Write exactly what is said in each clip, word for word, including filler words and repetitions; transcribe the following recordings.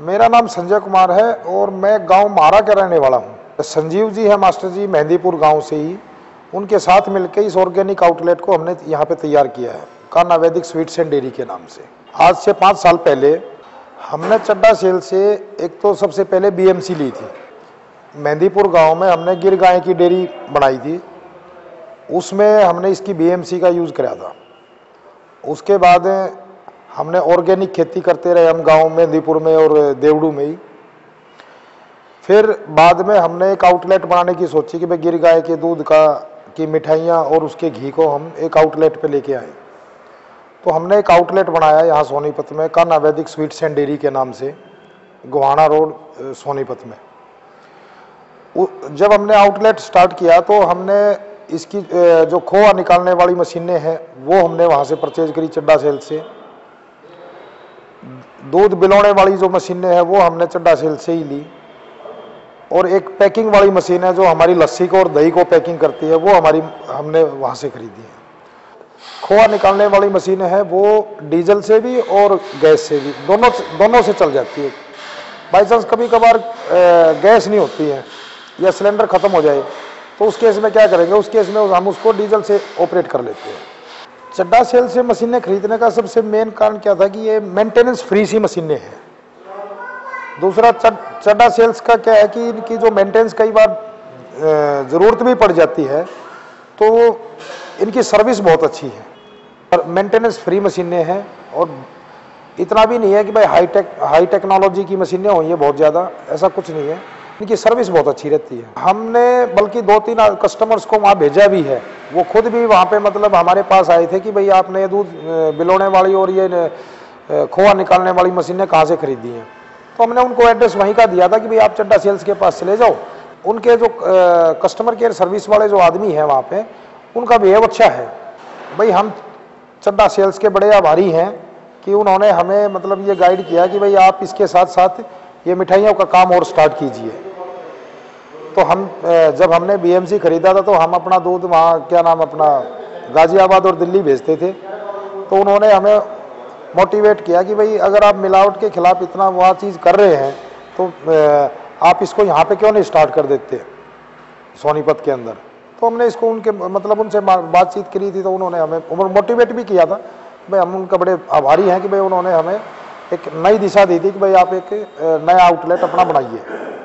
मेरा नाम संजय कुमार है और मैं गांव मारा का रहने वाला हूं। संजीव जी है मास्टर जी, मेहंदीपुर गांव से ही, उनके साथ मिलकर इस ऑर्गेनिक आउटलेट को हमने यहां पे तैयार किया है, कान्हा वैदिक स्वीट्स एंड डेयरी के नाम से। आज से पाँच साल पहले हमने चड्डा सेल से एक तो सबसे पहले बीएमसी ली थी। मेहंदीपुर गाँव में हमने गिर गाय की डेयरी बनाई थी, उसमें हमने इसकी बीएमसी का यूज़ कराया था। उसके बाद हमने ऑर्गेनिक खेती करते रहे हम गांव में, मेहंदीपुर में और देवड़ू में ही। फिर बाद में हमने एक आउटलेट बनाने की सोची कि भाई गिर गाय के दूध का की मिठाइयाँ और उसके घी को हम एक आउटलेट पे लेके आए। तो हमने एक आउटलेट बनाया यहाँ सोनीपत में, कान्हा वैदिक स्वीट्स एंड डेयरी के नाम से, गोहाना रोड सोनीपत में। जब हमने आउटलेट स्टार्ट किया तो हमने इसकी जो खोआ निकालने वाली मशीनें हैं वो हमने वहाँ से परचेज करी चड्डा सेल से। दूध बिलोने वाली जो मशीनें हैं वो हमने चड्डा सेल से ही ली। और एक पैकिंग वाली मशीन है जो हमारी लस्सी को और दही को पैकिंग करती है, वो हमारी हमने वहाँ से खरीदी है। खोआ निकालने वाली मशीनें हैं वो डीजल से भी और गैस से भी, दोनों दोनों से चल जाती है। बाई चांस कभी कभार गैस नहीं होती है या सिलेंडर ख़त्म हो जाए तो उस केस में क्या करेंगे, उस केस में हम उसको डीजल से ऑपरेट कर लेते हैं। चड्डा सेल से मशीनें खरीदने का सबसे मेन कारण क्या था कि ये मेंटेनेंस फ्री सी मशीनें हैं। दूसरा, चड्डा सेल्स का क्या है कि इनकी जो मेंटेनेंस कई बार ज़रूरत भी पड़ जाती है तो इनकी सर्विस बहुत अच्छी है और मेंटेनेंस फ्री मशीनें हैं। और इतना भी नहीं है कि भाई हाई टेक हाई टेक्नोलॉजी की मशीनें हुई हैं बहुत ज़्यादा, ऐसा कुछ नहीं है। इनकी सर्विस बहुत अच्छी रहती है। हमने बल्कि दो तीन कस्टमर्स को वहाँ भेजा भी है, वो खुद भी वहाँ पे मतलब हमारे पास आए थे कि भाई आपने ये दूध बिलोने वाली और ये खोआ निकालने वाली मशीनें कहाँ से खरीदी हैं। तो हमने उनको एड्रेस वहीं का दिया था कि भाई आप चड्डा सेल्स के पास चले जाओ। उनके जो कस्टमर केयर सर्विस वाले जो आदमी हैं वहाँ पे, उनका बिहेव अच्छा है। भाई हम चड्डा सेल्स के बड़े आभारी हैं कि उन्होंने हमें मतलब ये गाइड किया कि भाई आप इसके साथ साथ ये मिठाइयों का काम और स्टार्ट कीजिए। तो हम जब हमने बीएमसी खरीदा था तो हम अपना दूध वहाँ क्या नाम अपना गाजियाबाद और दिल्ली भेजते थे। तो उन्होंने हमें मोटिवेट किया कि भाई अगर आप मिलावट के खिलाफ इतना वहाँ चीज़ कर रहे हैं तो आप इसको यहाँ पे क्यों नहीं स्टार्ट कर देते सोनीपत के अंदर। तो हमने इसको उनके मतलब उनसे बातचीत करी थी तो उन्होंने हमें मोटिवेट भी किया था। भाई हम उनका बड़े आभारी हैं कि भाई उन्होंने हमें एक नई दिशा दी थी कि भाई आप एक नया आउटलेट अपना बनाइए।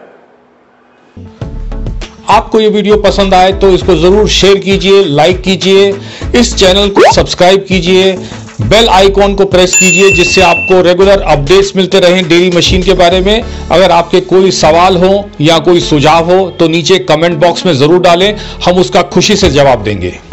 आपको ये वीडियो पसंद आए तो इसको जरूर शेयर कीजिए, लाइक कीजिए, इस चैनल को सब्सक्राइब कीजिए, बेल आइकॉन को प्रेस कीजिए जिससे आपको रेगुलर अपडेट्स मिलते रहें डेयरी मशीन के बारे में। अगर आपके कोई सवाल हो या कोई सुझाव हो तो नीचे कमेंट बॉक्स में जरूर डालें, हम उसका खुशी से जवाब देंगे।